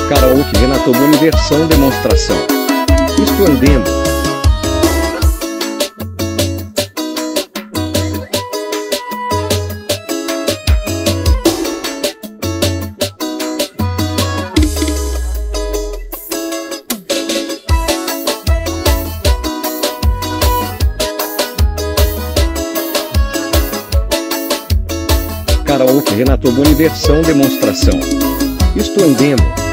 Karaoke Renato Boni versão demonstração. Esplendendo. Karaoke Renato Boni versão demonstração. Esplendendo.